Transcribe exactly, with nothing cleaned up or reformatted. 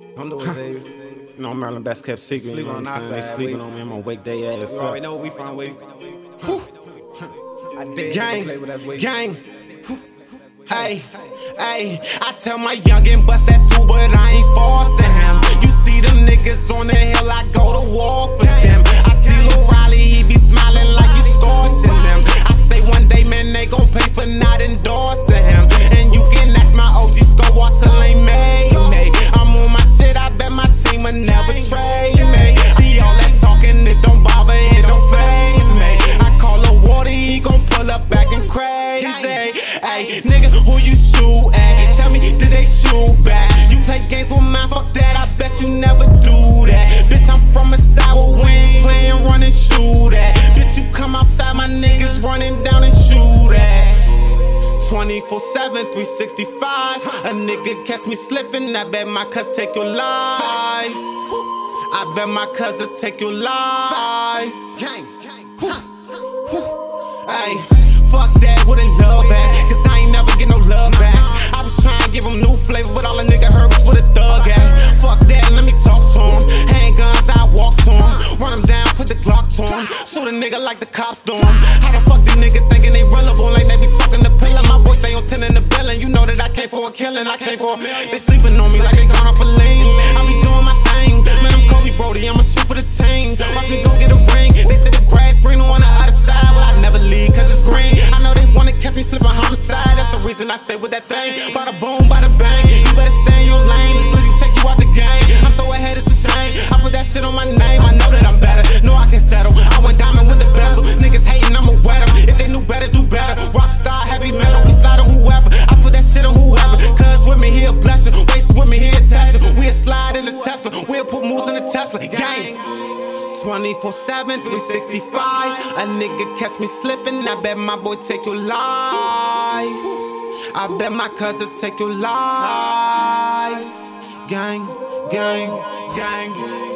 I'm the Wazays. You know, Maryland best kept secret. Sleep You know on what I'm our saying? They side, sleeping Weeks. on me. I'm gonna wake their ass You up. already know where we from, Weeks. I dare Gang, you to play with us, Weeks. gang. Hey, hey, I tell my youngin' bust that too, but I ain't forcing him. You see them niggas on the hill, I go to war for them. I see Lil Riley, he be smiling like you scorching them. I say one day, man, they gon' pay for not endorsing him. And you can ask my O G Sco Walker ain't made me. I'm on my shit, I bet my team will never trade me. See all that talking, it don't bother, it don't faze me. I call a water, he gon' pull up back and crazy. Hey, nigga, who you shoot at? Tell me, did they shoot back? You play games with mine, fuck that, I bet you never do that. Bitch, I'm from a side where we ain't playing, run and shoot at. Bitch, you come outside, my niggas running down and shoot at. twenty-four seven, three sixty-five. A nigga catch me slipping, I bet my cuz take your life. I bet my cousin take your life. Hey, fuck that, with a love at. Cause I ain't never get no love back. I was trying to give him new flavor, but all a nigga heard was with a thug at. Fuck that, let me talk to him. Handguns, I walk to him. Run him down, put the Glock to him. Shoot a nigga like the cops do him. How the fuck these niggas thinking they relevant? Like they be talking to pillar. My boy stay on ten in the billing. You know that I came for a killing, I came for a million. They sleeping on me like they gone off a lean. I be doing my thing. Man, I'm Kobe Brody, I'ma shoot for the team. Watch me go get a ring. They say the grass green on the other side. Well, I never leave cause it's green. I know they wanna catch me slipping homicide. That's the reason I stay with that thing. Bada boom, bada bang. You better stay in your lane. This pussy take you out the game. I'm so ahead, it's a shame. I put that shit on my name. I know that I'm better. No, I can settle. I went diamond with the bezel. Niggas hating, I'ma wet them. If they knew better, do better. Rockstar, heavy metal. We slide on whoever. I put that shit on whoever. Cuz with me, he a blessing. Waste with me, he a tester. We'll slide in the Tesla. We'll put moves in the Tesla. Gang. twenty-four seven, three sixty-five. A nigga catch me slipping, I bet my boy take your life. I bet my cousin take your life. Gang, gang, gang.